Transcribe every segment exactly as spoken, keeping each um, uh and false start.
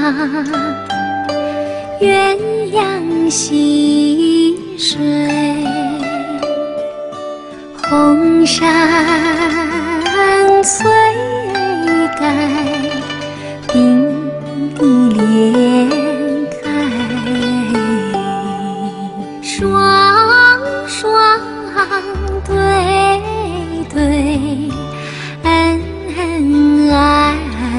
鸳鸯戏水，红山虽改，并蒂莲开。双双对对，恩恩爱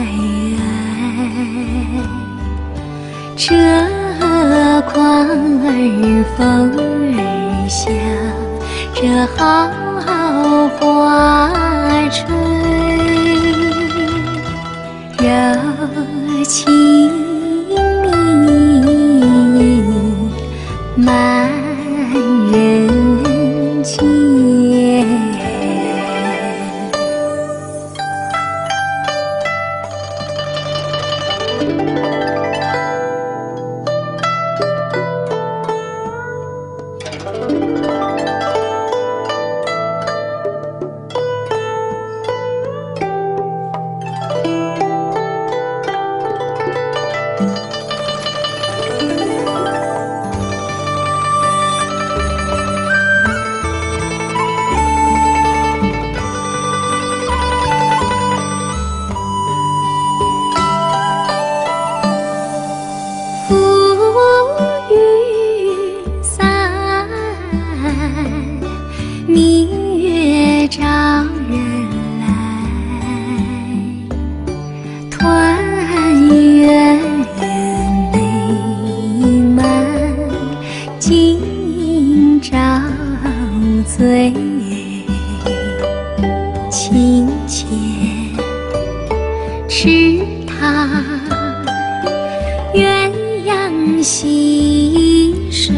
爱，这况儿风儿香，这好花吹，柔情蜜满人间。明月照人来，团圆美满，今朝醉，清浅池塘，鸳鸯戏水。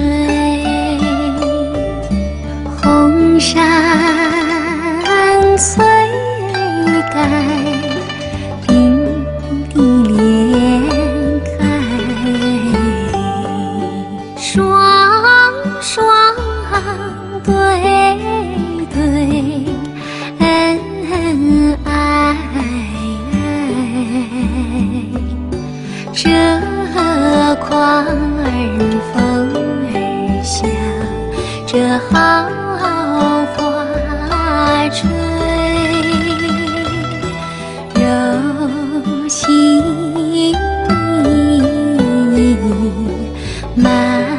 红山虽改，并蒂莲开。双双对对，恩恩爱爱，这况儿风儿香，这好花吹，柔情蜜满